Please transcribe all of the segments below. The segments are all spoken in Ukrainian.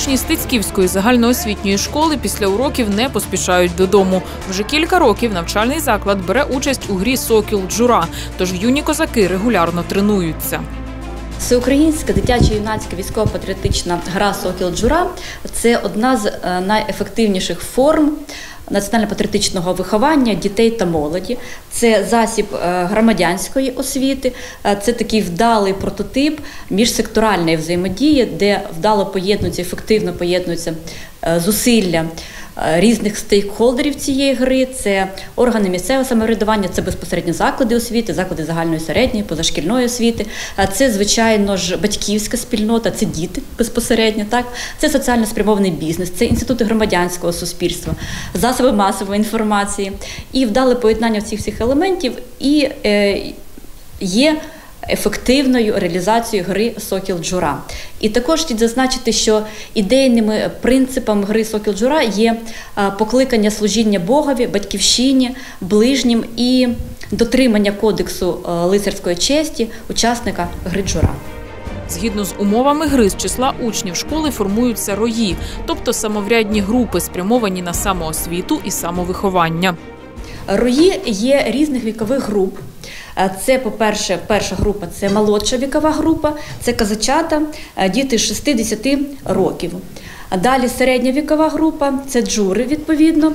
Учні Стецьківської загальноосвітньої школи після уроків не поспішають додому. Вже кілька років навчальний заклад бере участь у грі «Сокіл-Джура», тож юні козаки регулярно тренуються. Всеукраїнська дитячо-юнацька військово-патріотична гра «Сокіл-Джура» – це одна з найефективніших форм національно-патріотичного виховання дітей та молоді. Це засіб громадянської освіти, це такий вдалий прототип міжсекторальної взаємодії, де вдало поєднуються, ефективно поєднуються зусилля різних стейкхолдерів цієї гри. Це органи місцевого самоврядування, це безпосередньо заклади освіти, заклади загальної середньої, позашкільної освіти. Це, звичайно ж, батьківська спільнота, це діти безпосередньо, так? Це соціально спрямований бізнес, це інститути громадянського суспільства, засоби масової інформації. І вдале поєднання цих всіх елементів і є ефективною реалізацією гри «Сокіл-Джура». І також слід зазначити, що ідейними принципами гри «Сокіл-Джура» є покликання служіння Богові, батьківщині, ближнім і дотримання кодексу лицарської честі учасника гри «Джура». Згідно з умовами гри, з числа учнів школи формуються рої, тобто самоврядні групи, спрямовані на самоосвіту і самовиховання. Рої є різних вікових груп. Це, по-перше, перша група – це молодша вікова група, це козачата, діти 6-10 років. Далі середня вікова група – це джури, відповідно,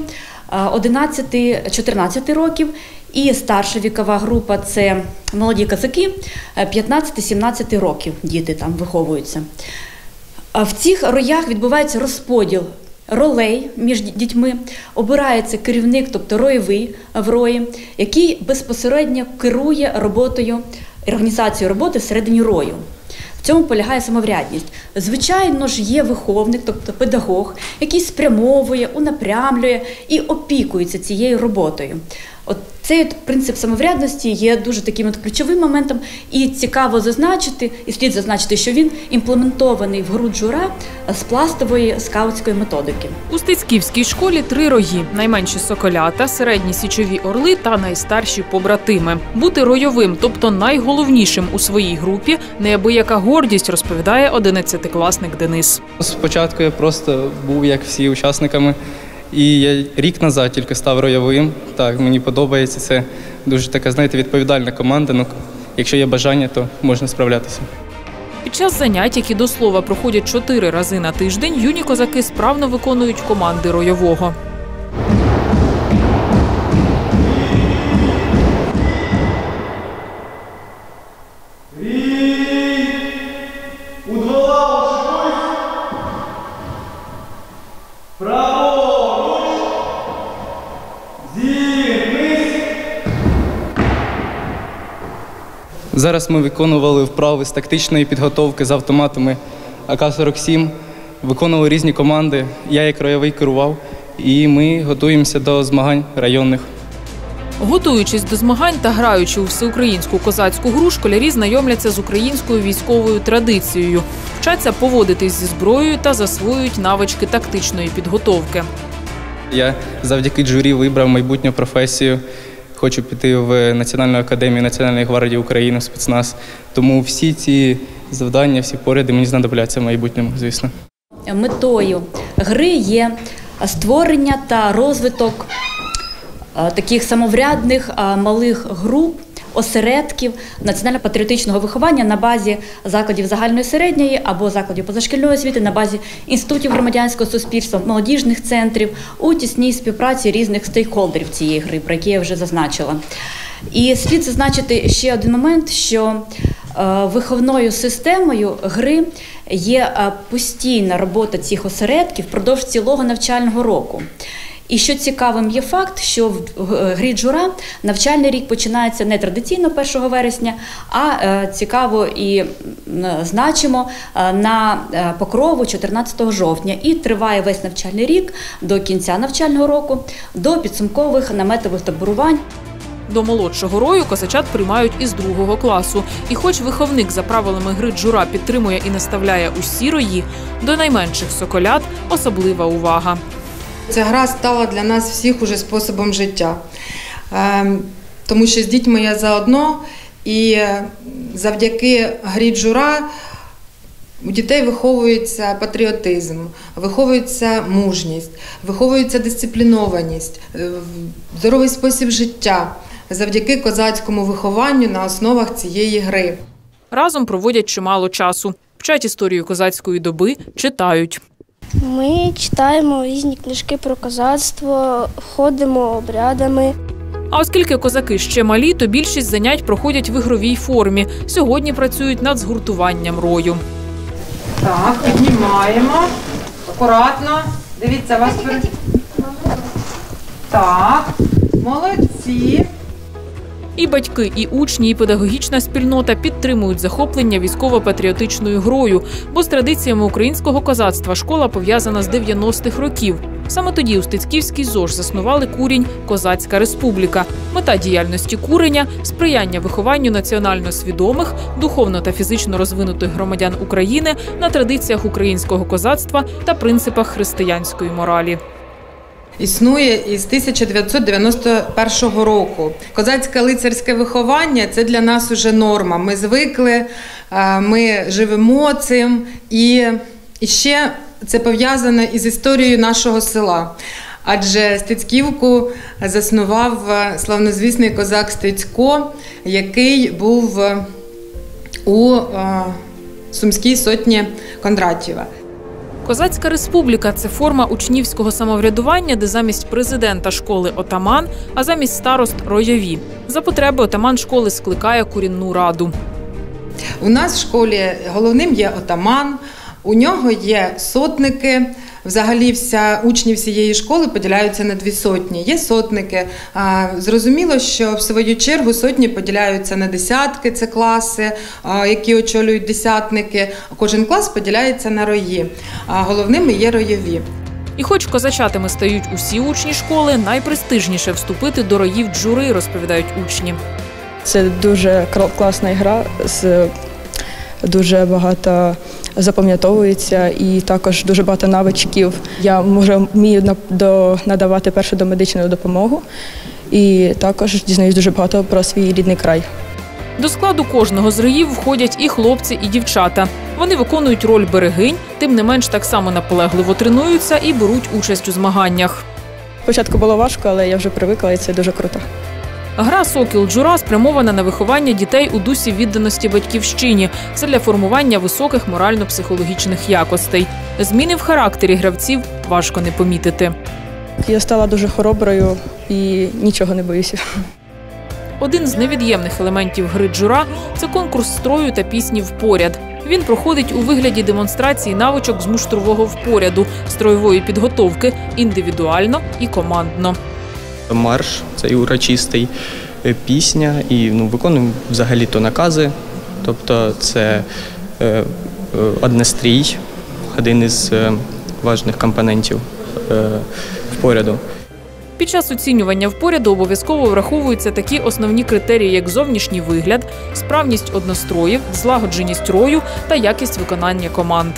11-14 років. І старша вікова група – це молоді козаки, 15-17 років діти там виховуються. В цих роях відбувається розподіл ролей між дітьми, обирається керівник, тобто роєвий в рої, який безпосередньо керує роботою, організацією роботи всередині рою. В цьому полягає самоврядність. Звичайно ж, є виховник, тобто педагог, який спрямовує, унапрямлює і опікується цією роботою. От цей принцип самоврядності є дуже таким ключовим моментом, і цікаво зазначити, і слід зазначити, що він імплементований в гру «Джура» з пластової скаутської методики. У Стецьківській школі 3 рої – найменші соколята, середні січові орли та найстарші побратими. Бути ройовим, тобто найголовнішим у своїй групі – неабияка гордість, розповідає 11-класник Денис. Спочатку я просто був, як всі, учасниками. І я рік назад тільки став ройовим. Так, мені подобається. Це дуже така, знаєте, відповідальна команда. Ну, якщо є бажання, то можна справлятися. Під час занять, які до слова проходять 4 рази на тиждень, юні козаки справно виконують команди ройового. Зараз ми виконували вправи з тактичної підготовки з автоматами АК-47, виконували різні команди, я як ройовий керував, і ми готуємося до змагань районних. Готуючись до змагань та граючи у всеукраїнську козацьку гру, школярі знайомляться з українською військовою традицією, вчаться поводитись зі зброєю та засвоюють навички тактичної підготовки. Я завдяки джурі вибрав майбутню професію. Хочу піти в Національну академію Національної гвардії України, в спецназ. Тому всі ці завдання, всі поряди мені знадобляться в майбутньому, звісно. Метою гри є створення та розвиток таких самоврядних малих груп, осередків національно-патріотичного виховання на базі закладів загальної середньої або закладів позашкільної освіти, на базі інститутів громадянського суспільства, молодіжних центрів у тісній співпраці різних стейкхолдерів цієї гри, про які я вже зазначила. І слід зазначити ще один момент, що виховною системою гри є постійна робота цих осередків впродовж цілого навчального року. І що цікавим є факт, що в грі «Джура» навчальний рік починається не традиційно 1 вересня, а цікаво і значимо на Покрову 14 жовтня. І триває весь навчальний рік до кінця навчального року, до підсумкових наметових таборувань. До молодшого рою козачат приймають із 2 класу. І хоч виховник за правилами гри «Джура» підтримує і наставляє усі рої, до найменших соколят особлива увага. Ця гра стала для нас всіх уже способом життя, тому що з дітьми я заодно, і завдяки грі «Джура» У дітей виховується патріотизм, виховується мужність, виховується дисциплінованість, здоровий спосіб життя завдяки козацькому вихованню на основах цієї гри. Разом проводять чимало часу. Вчать історію козацької доби, читають. Ми читаємо різні книжки про козацтво, ходимо обрядами. А оскільки козаки ще малі, то більшість занять проходять в ігровій формі. Сьогодні працюють над згуртуванням рою. Так, піднімаємо. Акуратно. Дивіться, вас Так, молодці. І батьки, і учні, і педагогічна спільнота підтримують захоплення військово-патріотичною грою, бо з традиціями українського козацтва школа пов'язана з 90-х років. Саме тоді у Стецьківській ЗОЖ заснували курінь «Козацька республіка». Мета діяльності куреня – сприяння вихованню національно свідомих, духовно та фізично розвинутих громадян України на традиціях українського козацтва та принципах християнської моралі. Існує із 1991 року. Козацьке лицарське виховання – це для нас уже норма. Ми звикли, ми живемо цим, і ще це пов'язано із історією нашого села. Адже Стецьківку заснував славнозвісний козак Стецько, який був у Сумській сотні Кондратєва. Козацька республіка – це форма учнівського самоврядування, де замість президента школи – отаман, а замість старост – ройові. За потреби отаман школи скликає курінну раду. У нас в школі головним є отаман, у нього є сотники. Взагалі учні всієї школи поділяються на 2 сотні. Є сотники. Зрозуміло, що в свою чергу сотні поділяються на десятки, це класи, які очолюють десятники. Кожен клас поділяється на рої. Головними є ройові. І хоч козачатами стають усі учні школи, найпрестижніше вступити до роїв джури, розповідають учні. Це дуже класна гра, дуже багато запам'ятовується і також дуже багато навичків. Я вмію надавати першу домедичну допомогу і також дізнаюсь дуже багато про свій рідний край. До складу кожного з роїв входять і хлопці, і дівчата. Вони виконують роль берегинь, тим не менш так само наполегливо тренуються і беруть участь у змаганнях. Спочатку було важко, але я вже привикла і це дуже круто. Гра «Сокіл-Джура» спрямована на виховання дітей у дусі відданості батьківщині задля формування високих морально-психологічних якостей. Зміни в характері гравців важко не помітити. Я стала дуже хороброю і нічого не боюся. Один з невід'ємних елементів гри «Джура» – це конкурс строю та пісні «Впоряд». Він проходить у вигляді демонстрації навичок з муштрового впоряду, строєвої підготовки, індивідуально і командно. Марш – це і урочистий, пісня, і виконуємо взагалі-то накази. Тобто це однострій, один із важливих компонентів впоряду. Під час оцінювання впоряду обов'язково враховуються такі основні критерії, як зовнішній вигляд, справність одностроїв, злагодженість рою та якість виконання команд.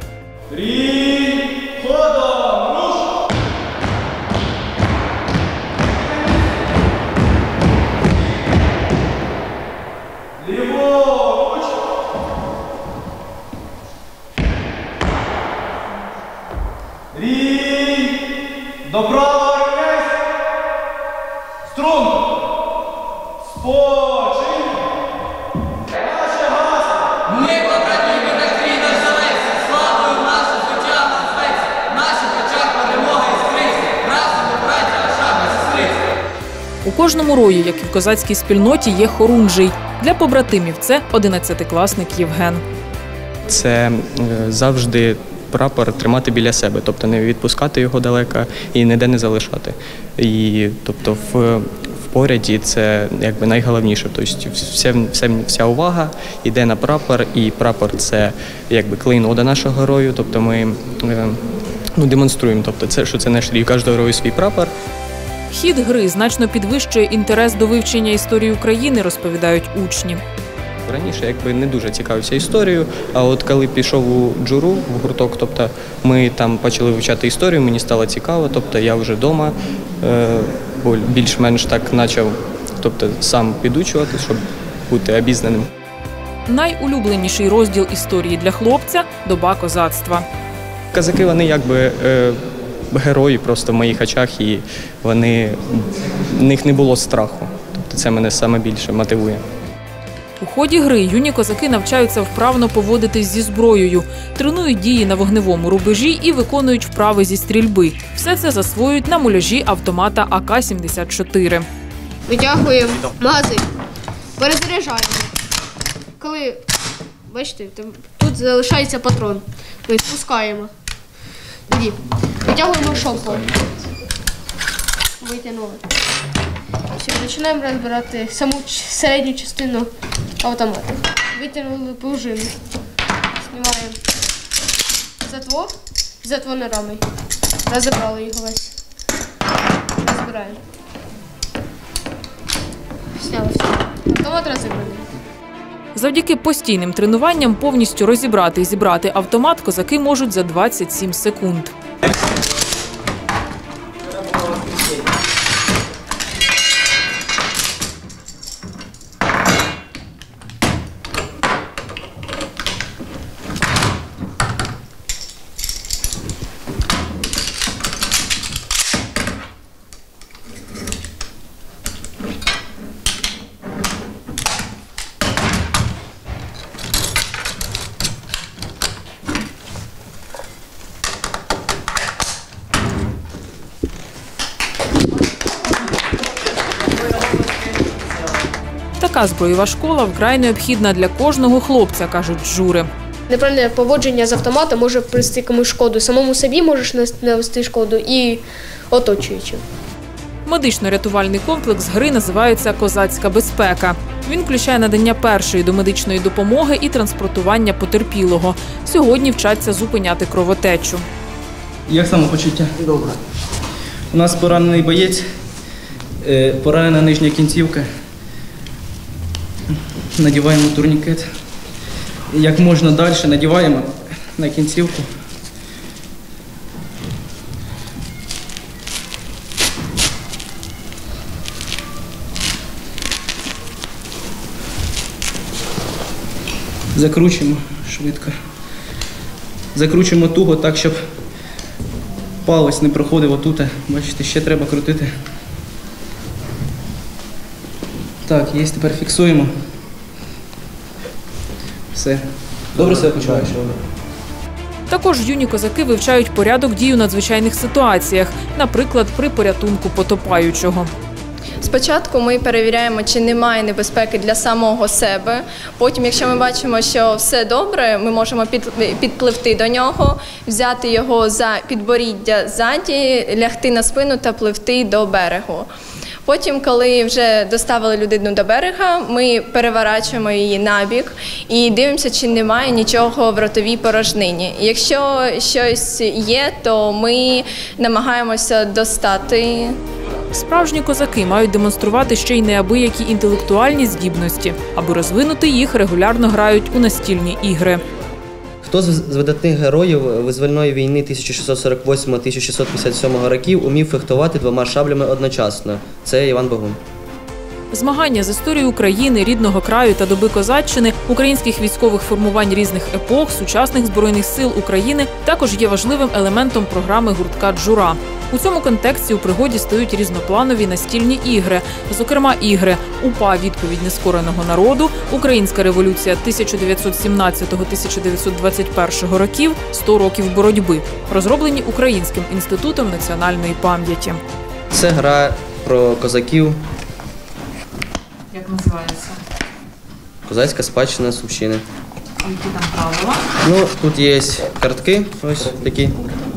До правого рівняйся. Струнко. Спочинь. Наше гасло. Ми побратими на крій наш залеться. Славою наше життя нас зветься. Наші очах перемога іскриться. Разом ми браття, а шаба сестриця. У кожному рої, як і в козацькій спільноті, є хорунжий. Для побратимів це 11-класник Євген. Це завжди прапор тримати біля себе, тобто не відпускати його далеко і ніде не залишати. І тобто в поряді це якби найголовніше. Тобто вся увага йде на прапор, і прапор це якби клейнода нашого рою. Тобто ми демонструємо, тобто що це наш рій, кожного рою свій прапор. Хід гри значно підвищує інтерес до вивчення історії України, розповідають учні. Раніше якби не дуже цікавився історією, а от коли пішов у джуру, в гурток, тобто ми там почали вивчати історію, мені стало цікаво, тобто я вже вдома більш-менш так почав, тобто сам підучувати, щоб бути обізнаним. найулюбленіший розділ історії для хлопця – доба козацтва. Козаки, вони якби герої просто в моїх очах, і в них не було страху. Тобто це мене саме більше мотивує. У ході гри юні козаки навчаються вправно поводитись зі зброєю, тренують дії на вогневому рубежі і виконують вправи зі стрільби. Все це засвоюють на муляжі автомата АК-74. Витягуємо магазин, перезаряджаємо. Коли, бачите, тут залишається патрон, ми спускаємо. Тоді витягуємо шомпол. Витягнули. Все, починаємо розбирати саму середню частину автомата. Витягнули пружину. Знімаємо затвор рами. Розібрали його весь. Розбираємо. Сняли все. Автомат розібраний. Завдяки постійним тренуванням повністю розібрати і зібрати автомат козаки можуть за 27 секунд. Така зброєва школа вкрай необхідна для кожного хлопця, кажуть жури. Неправильне поводження з автоматом може принести комусь шкоду. Самому собі можеш нанести шкоду і оточуючим. Медично-рятувальний комплекс гри називається «Козацька безпека». Він включає надання першої домедичної допомоги і транспортування потерпілого. Сьогодні вчаться зупиняти кровотечу. Як самопочуття? Добре. У нас поранений боєць, поранена нижня кінцівка. Надіваємо турнікет. Як можна далі надіваємо на кінцівку. Закручуємо швидко. Закручуємо туго так, щоб палець не проходив отут. Бачите, ще треба крутити. Так, є, тепер фіксуємо. Все. Добре себе почуваєш? Також юні козаки вивчають порядок дій у надзвичайних ситуаціях, наприклад, при порятунку потопаючого. Спочатку ми перевіряємо, чи немає небезпеки для самого себе. Потім, якщо ми бачимо, що все добре, ми можемо підпливти до нього, взяти його за підборіддя ззаді, лягти на спину та пливти до берегу. Потім, коли вже доставили людину до берега, ми переворачуємо її набік і дивимося, чи немає нічого в ротовій порожнині. Якщо щось є, то ми намагаємося достати. Справжні козаки мають демонструвати ще й неабиякі інтелектуальні здібності. Аби розвинути їх, регулярно грають у настільні ігри. Хто з видатних героїв визвольної війни 1648-1657 років умів фехтувати двома шаблями одночасно? Це Іван Богун. Змагання з історії України, рідного краю та доби козаччини, українських військових формувань різних епох, сучасних Збройних сил України також є важливим елементом програми гуртка «Джура». У цьому контексті у пригоді стають різнопланові настільні ігри, зокрема ігри «УПА. Відповідь нескореного народу», «Українська революція 1917-1921 років. 100 років боротьби», розроблені Українським інститутом національної пам'яті. Це гра про козаків. Як називається? Козацька спадщина Сумщини. А які там правила? Ну, тут є картки, ось такі.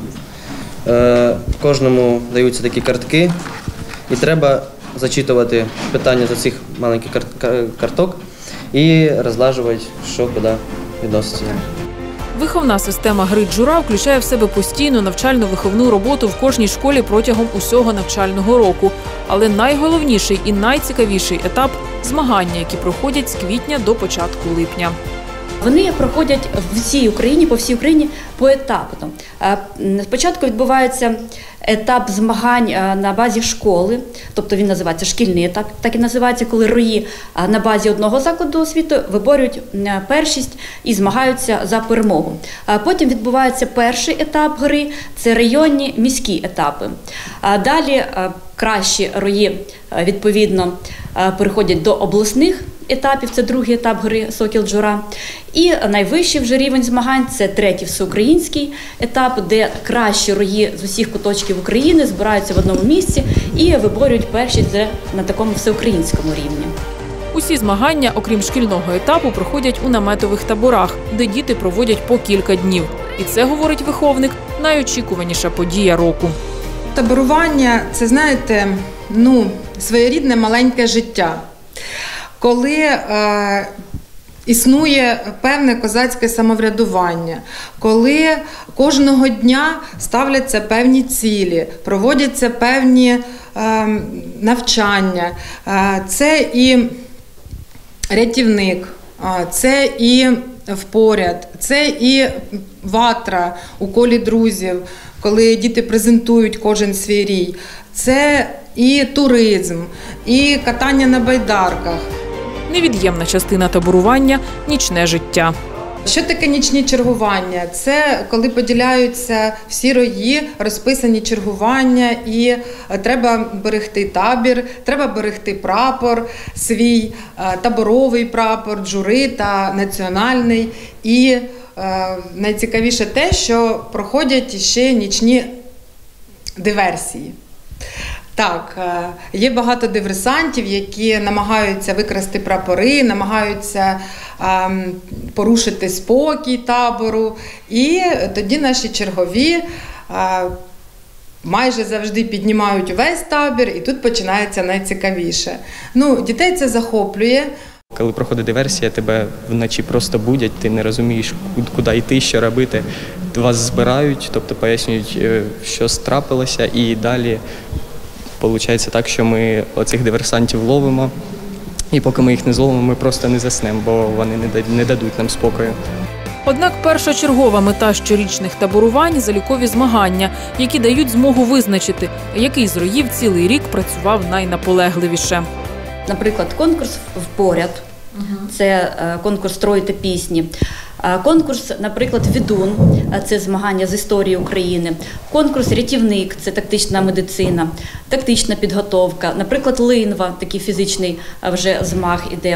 Кожному даються такі картки, і треба зачитувати питання з цих маленьких карток і розлажувати, що куди відноситься. Виховна система гри «Джура» включає в себе постійну навчально-виховну роботу в кожній школі протягом усього навчального року. Але найголовніший і найцікавіший етап – змагання, які проходять з квітня до початку липня. Вони проходять по всій Україні поетапно. Спочатку відбувається етап змагань на базі школи, тобто він називається шкільний етап, так і називається, коли рої на базі одного закладу освіти виборюють першість і змагаються за перемогу. Потім відбувається перший етап гри – це районні міські етапи. Далі кращі рої, відповідно, переходять до обласних етапів, це другий етап гри «Сокіл Джура». І найвищий вже рівень змагань – це третій всеукраїнський етап, де кращі рої з усіх куточків України збираються в одному місці і виборюють першість на такому всеукраїнському рівні. Усі змагання, окрім шкільного етапу, проходять у наметових таборах, де діти проводять по кілька днів. І це, говорить виховник, найочікуваніша подія року. Таборування – це, знаєте, своєрідне маленьке життя. Коли існує певне козацьке самоврядування, коли кожного дня ставляться певні цілі, проводяться певні навчання, це і рятівник, це і впоряд, це і ватра у колі друзів, коли діти презентують кожен свій рій, це і туризм, і катання на байдарках. Невід'ємна частина таборування – нічне життя. Що таке нічні чергування? Це коли поділяються всі рої, розписані чергування, і треба берегти табір, треба берегти прапор свій, таборовий прапор, джури та національний. І найцікавіше те, що проходять ще нічні диверсії. Так, є багато диверсантів, які намагаються викрасти прапори, намагаються порушити спокій табору. І тоді наші чергові майже завжди піднімають увесь табір, і тут починається найцікавіше. Дітей це захоплює. Коли проходить диверсія, тебе вночі просто будять, ти не розумієш, куди йти, що робити. Вас збирають, тобто пояснюють, що трапилося, і далі виходить так, що ми оцих диверсантів ловимо, і поки ми їх не зловимо, ми просто не заснемо, бо вони не дадуть нам спокою. Однак першочергова мета щорічних таборувань – залікові змагання, які дають змогу визначити, який з роїв цілий рік працював найнаполегливіше. Наприклад, конкурс «Впоряд» – це конкурс «Строїти пісні». Конкурс, наприклад, «Відун» – це змагання з історії України. Конкурс «Рятівник» – це тактична медицина, тактична підготовка. Наприклад, «Линва» – такий фізичний вже змаг іде.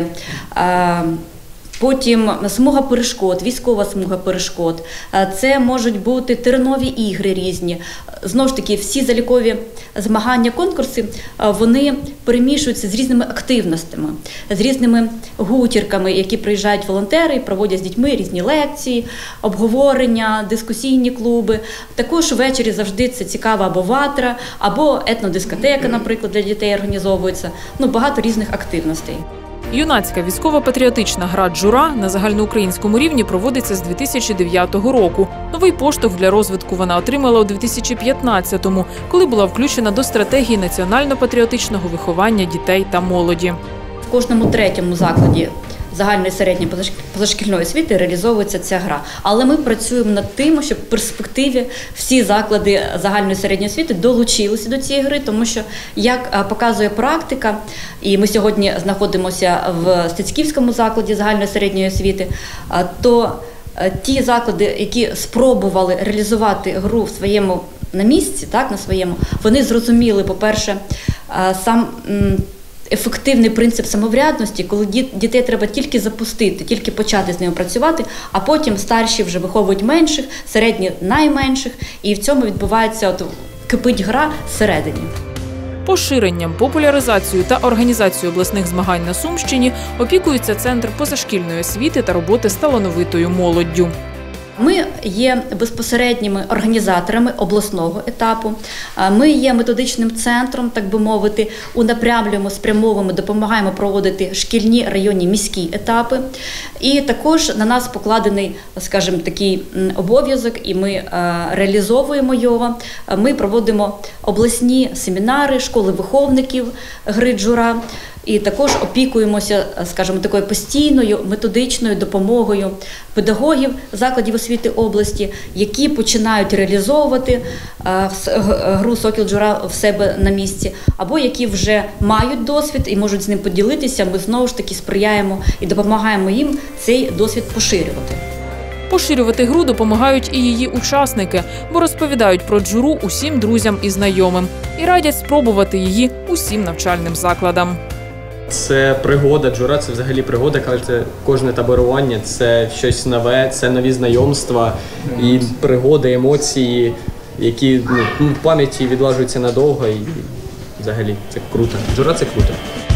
Потім смуга перешкод, військова смуга перешкод. Це можуть бути тернові ігри різні. Знову ж таки, всі залікові змагання, конкурси, вони перемішуються з різними активностями, з різними гутірками, які приїжджають волонтери і проводять з дітьми різні лекції, обговорення, дискусійні клуби. Також ввечері завжди це цікава або ватра, або етнодискотека, наприклад, для дітей організовується. Багато різних активностей. Юнацька військово-патріотична гра «Джура» на загальноукраїнському рівні проводиться з 2009 року. Новий поштовх для розвитку вона отримала у 2015-му, коли була включена до стратегії національно-патріотичного виховання дітей та молоді. В кожному третьому закладі загальної середньої позашкільної освіти реалізовується ця гра. Але ми працюємо над тим, щоб в перспективі всі заклади загальної середньої освіти долучилися до цієї гри, тому що, як показує практика, і ми сьогодні знаходимося в Стецьківському закладі загальної середньої освіти, то ті заклади, які спробували реалізувати гру на місці, на своєму, вони зрозуміли, по-перше, сам ефективний принцип самоврядності, коли дітей треба тільки запустити, тільки почати з ними працювати, а потім старші вже виховують менших, середні – найменших, і в цьому відбувається, кипить гра всередині. Поширенням, популяризацією та організацією обласних змагань на Сумщині опікується Центр позашкільної освіти та роботи з талановитою молоддю. Ми є безпосередніми організаторами обласного етапу, ми є методичним центром, так би мовити, унапрямлюємо, спрямовуємо, допомагаємо проводити шкільні, районні, міські етапи. І також на нас покладений, скажімо, такий обов'язок, і ми реалізовуємо його. Ми проводимо обласні семінари, школи виховників гри «Джура». І також опікуємося, скажімо, такою постійною методичною допомогою педагогів закладів освіти області, які починають реалізовувати гру «Сокіл Джура» в себе на місці, або які вже мають досвід і можуть з ним поділитися. Ми знову ж таки сприяємо і допомагаємо їм цей досвід поширювати. Поширювати гру допомагають і її учасники, бо розповідають про джуру усім друзям і знайомим і радять спробувати її усім навчальним закладам. Це пригода, джура – це взагалі пригода, кажете, кожне таборування – це щось нове, це нові знайомства і пригоди, емоції, які в пам'яті відлажуються надовго і взагалі це круто. Джура – це круто.